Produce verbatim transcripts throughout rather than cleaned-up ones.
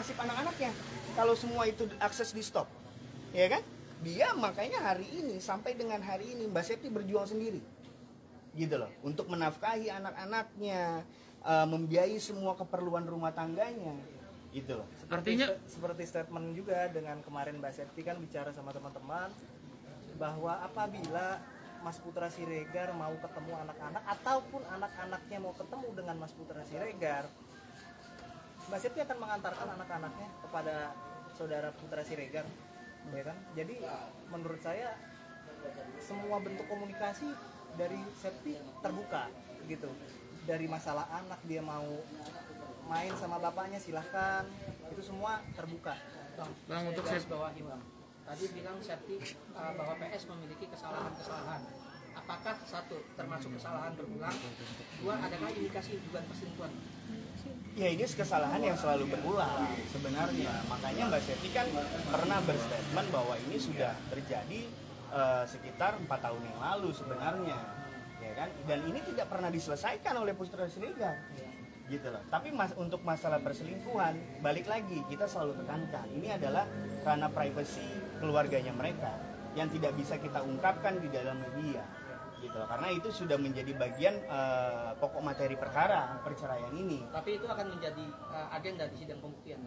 nasib anak-anaknya kalau semua itu akses di stop, ya kan? Dia makanya hari ini sampai dengan hari ini Mbak Septi berjuang sendiri, gitu loh, untuk menafkahi anak-anaknya, uh, membiayai semua keperluan rumah tangganya, gitu loh. Artinya seperti statement juga dengan kemarin Mbak Septi kan bicara sama teman-teman bahwa apabila Mas Putra Siregar mau ketemu anak-anak ataupun anak-anaknya mau ketemu dengan Mas Putra Siregar, Mbak Septi akan mengantarkan anak-anaknya kepada saudara Putra Siregar, ya kan? Jadi menurut saya semua bentuk komunikasi dari Septi terbuka, gitu. Dari masalah anak dia mau main sama bapaknya silahkan, itu semua terbuka. Bang, Bang, untuk saya Septi. bawahi Bang. Tadi bilang Septi uh, bahwa P S memiliki kesalahan-kesalahan. Apakah satu termasuk kesalahan berulang? Dua, adakah indikasi dugaan perselingkuhan? Ya ini kesalahan yang selalu berulang sebenarnya. Makanya Mbak Septi kan pernah berstatement bahwa ini sudah terjadi uh, sekitar empat tahun yang lalu sebenarnya, ya kan? Dan ini tidak pernah diselesaikan oleh Putra Siregar, gitu loh. Tapi mas, untuk masalah perselingkuhan, balik lagi kita selalu tekankan ini adalah ranah privasi keluarganya mereka yang tidak bisa kita ungkapkan di dalam media, gitu loh. Karena itu sudah menjadi bagian uh, pokok materi perkara perceraian ini. Tapi itu akan menjadi uh, agenda di sidang pembuktian.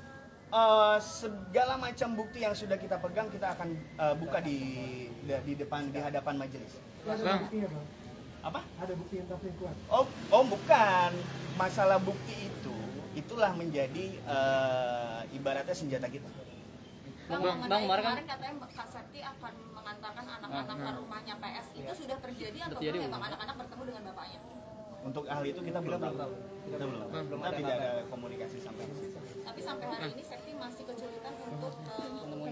Uh, segala macam bukti yang sudah kita pegang kita akan uh, buka di di depan di hadapan majelis. Bang, Apa? Ada bukti yang perselingkuhan? Oh, oh bukan. Masalah bukti itu itulah menjadi uh, ibaratnya senjata kita. Bang, Bang, mengenai Bang, kemarin kan- kemarin katanya Kak Septi akan mengantarkan anak-anak Ah, ke ah. rumahnya P S. Itu sudah terjadi atau Terjadi, belum ya Bang? Bang? Anak-anak bertemu dengan bapaknya. Untuk hal itu kita belum tahu. Kita belum. Bang, Kita ada tidak ada kabar. komunikasi sampai ke situ. Tapi sampai hari ini Septi masih kesulitan untuk uh, menemui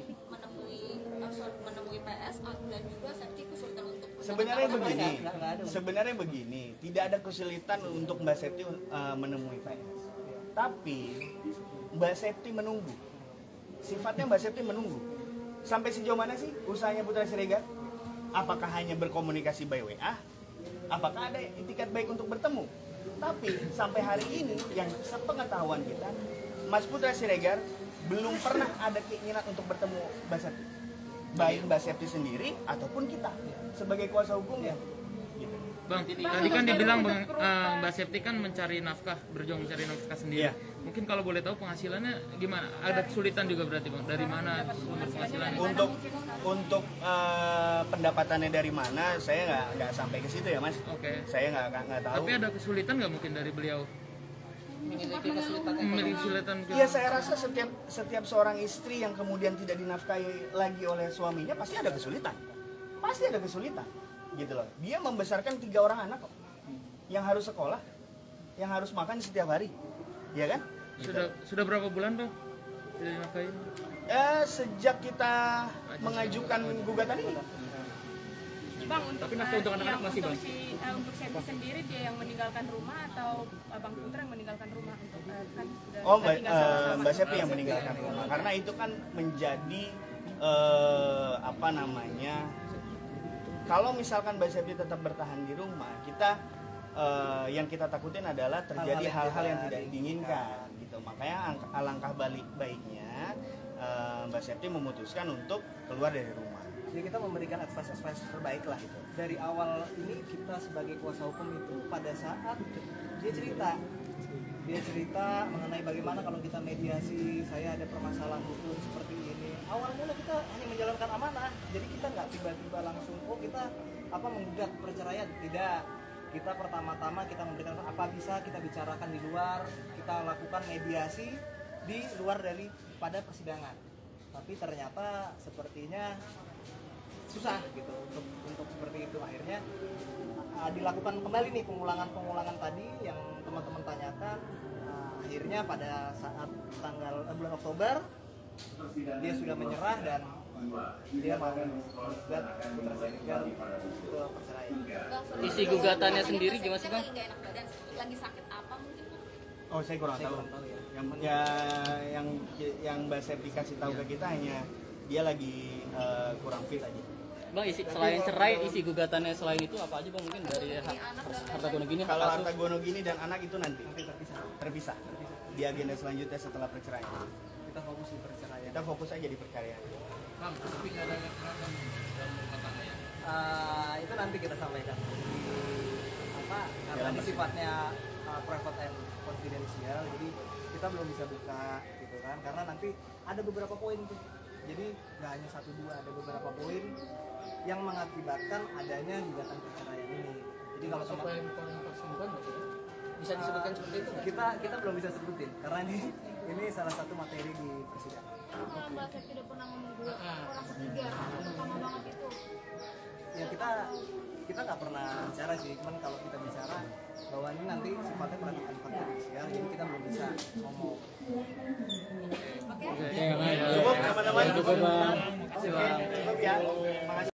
uh, sorry, menemui P S dan juga Septi kesulitan untuk Sebenarnya mendatangi begini, Nggak- nggak ada. sebenarnya begini, tidak ada kesulitan untuk Mbak Septi uh, menemui P S. Tapi Mbak Septi menunggu. Sifatnya Mbak Septi menunggu. Sampai sejauh mana sih usahanya Putra Siregar? Apakah hanya berkomunikasi by W A? Apakah ada itikat baik untuk bertemu? Tapi sampai hari ini yang sepengetahuan kita, Mas Putra Siregar belum pernah ada keinginan untuk bertemu Mbak Septi. Baik Mbak Septi sendiri ataupun kita sebagai kuasa hukumnya. Gitu. Bang, tadi kan dibilang Bang, uh, Mbak Septi kan mencari nafkah, berjuang mencari nafkah sendiri. Iya. Mungkin kalau boleh tahu penghasilannya gimana? Ada kesulitan juga berarti Bang. Dari mana sumber penghasilannya? Untuk untuk uh, pendapatannya dari mana, saya nggak nggak sampai ke situ ya Mas. Oke. Saya nggak nggak nggak tahu. Tapi ada kesulitan nggak mungkin dari beliau? Memiliki kesulitan Memiliki kesulitan gitu? Iya, saya rasa setiap setiap seorang istri yang kemudian tidak dinafkahi lagi oleh suaminya pasti ada kesulitan. Pasti ada kesulitan. Gitu loh. Dia membesarkan tiga orang anak kok. Yang harus sekolah, yang harus makan setiap hari. Iya kan? Sudah sudah berapa bulan Bang? Tidak dinafkahi? Eh, sejak kita mengajukan gugatan ini. Bang, untuk Tapi nafkah untuk uh, anak-anak yang masih, untuk Bang? si uh, untuk Septi sendiri dia yang meninggalkan rumah atau uh, Bang Putra yang meninggalkan rumah untuk uh, kan sudah Oh, kita Mbak, tinggal eh, sama-sama. Mbak Septi yang meninggalkan rumah. Karena itu kan menjadi eh, apa namanya? Kalau misalkan Mbak Septi tetap bertahan di rumah, kita eh, yang kita takutin adalah terjadi Hal-hal yang hal-hal yang tidak tidak diinginkan, gitu. Makanya ang- alangkah balik baiknya eh, Mbak Septi memutuskan untuk keluar dari rumah. Jadi kita memberikan advice-advice terbaik lah itu. Dari awal ini kita sebagai kuasa hukum itu pada saat dia cerita, dia cerita mengenai bagaimana kalau kita mediasi, saya ada permasalahan hukum seperti ini. Awal mula kita hanya menjalankan amanah, jadi kita nggak tiba-tiba langsung, oh kita apa menggugat perceraian, tidak. Kita pertama-tama kita memberikan apa bisa kita bicarakan di luar, kita lakukan mediasi di luar daripada persidangan. Tapi ternyata sepertinya susah gitu untuk untuk seperti itu, akhirnya uh, dilakukan kembali nih pengulangan-pengulangan tadi yang teman-teman tanyakan. Uh, akhirnya pada saat tanggal uh, bulan Oktober dia sudah menyerah dan dia mau menggugat Putra Siregar ke perceraian. Bang, Isi gugatannya sendiri gimana sih, Bang? Lagi nggak enak badan, lagi sakit apa mungkin? Oh, saya kurang Saya tahu. kurang tahu ya. Yang ya, yang yang Mbak Septi kasih tahu ke kita hanya dia lagi eh, kurang fit aja. Bang, isi, selain cerai, isi gugatannya selain itu apa aja Bang? Mungkin dari ha- harta gono gini, hak Kalau asuh. harta gono gini dan anak itu nanti terpisah. Terpisah. di agenda selanjutnya setelah perceraian? Kita fokus di perceraian. Kita fokus aja di perceraian. Bang, tapi nggak ada kekerasan dalam rumah tangga ya? Uh, itu nanti kita sampaikan. Apa? Karena ini sifatnya uh, private and confidential, jadi kita belum bisa buka gitu kan. Karena nanti ada beberapa poin tuh. Jadi nggak hanya satu dua, ada beberapa poin yang mengakibatkan adanya gugatan perceraian ini. Jadi kalau sama poin poin perselingkuhan berarti ya? Bisa disebutkan seperti itu? kita kita belum bisa sebutin karena ini ini salah satu materi di persidangan. Kalau Mbak Septi tidak pernah membuat orang ketiga, pertama banget itu. Ya kita kita nggak pernah bicara sih, cuman kalau kita bicara bahwa ini nanti sifatnya perhatian konfidensial, jadi kita belum bisa ngomong. Cukup teman-teman. Cukup, Bang. Cukup ya. Makasih.